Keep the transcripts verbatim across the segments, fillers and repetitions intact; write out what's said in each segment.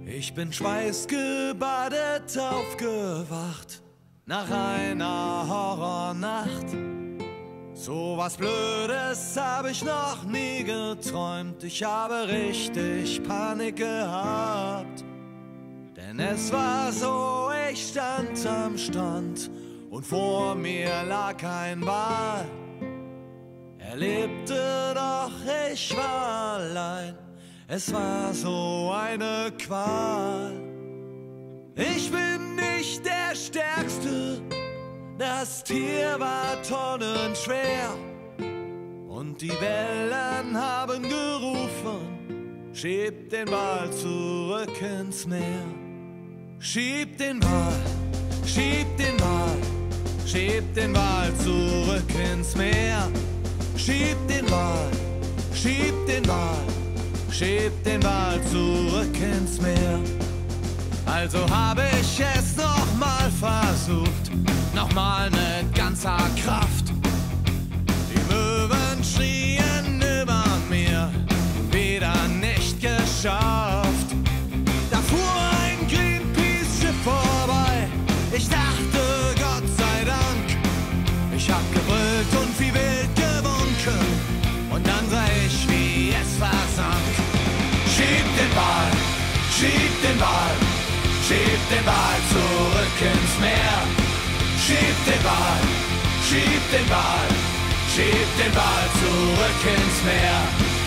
Ich bin schweißgebadet aufgewacht nach einer Horrornacht. So was Blödes hab ich noch nie geträumt. Ich habe richtig Panik gehabt. Denn es war so, ich stand am Strand und vor mir lag ein Wal. Er lebte, doch ich war allein. Es war so eine Qual. Ich bin nicht der Stärkste, das Tier war tonnenschwer. Und die Wellen haben gerufen, schiebt den Wal zurück ins Meer. Schieb den Wal, schieb den Wal, schieb den Wal zurück ins Meer. Schieb den Wal, schieb den Wal, schieb den Wal zurück ins Meer. Also habe ich es nochmal versucht, nochmal mit ganzer Kraft. Die Möwen schrien über mir, wieder nicht geschafft. Da fuhr ein Greenpeace-Schiff vorbei, ich dachte, Gott sei Dank. Ich hab gebrüllt und wie wild gewunken, und dann sah ich, wie es versank. Schieb den Wal, schieb den Wal, schieb den Wal zurück ins Meer. Schieb den Wal, schieb den Wal, schieb den Wal zurück ins Meer.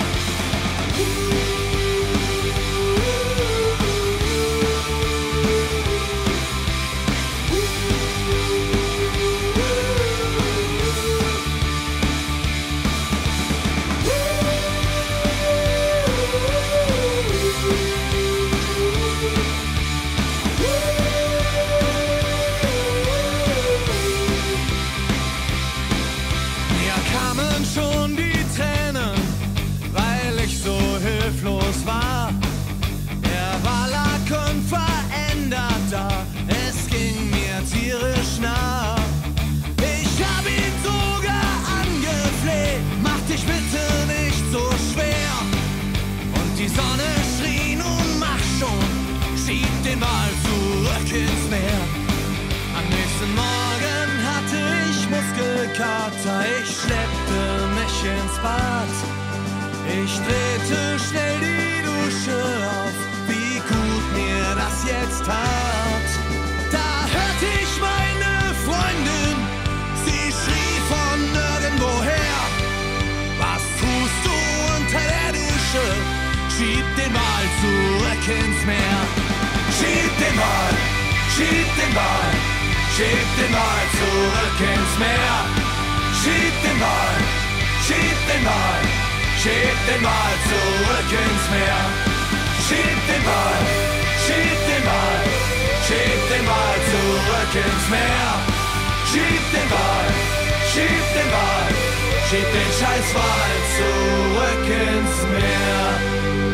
Schon die Tränen, weil ich so hilflos war. Der Wal lag unverändert da, es ging mir tierisch nah. Ich hab ihn sogar angefleht, mach dich bitte nicht so schwer. Und die Sonne schrie, nun mach schon, schieb den Wal zurück ins Meer. Am nächsten Morgen hatte ich Muskelkater, ich schleppte mich ins Bad. Ich drehte schnell die Dusche auf, wie gut mir das jetzt tat. Da hörte ich meine Freundin, sie schrie von nirgendwoher. Was tust du unter der Dusche? Schieb den Wal zurück ins Meer. Schieb den Wal, schieb den Wal, schieb den Wal zurück ins Meer. Schieb den Wal, schieb den Wal, schieb den Wal zurück ins Meer. Schieb den Wal, schieb den Wal, schieb den Wal zurück ins Meer. Schieb den Wal, schieb den Wal, schieb den Scheißwal zurück ins Meer.